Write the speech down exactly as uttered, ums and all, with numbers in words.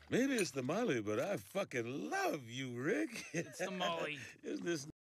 Maybe it's the Molly, but I fucking love you, Rick. It's the Molly. Isn't this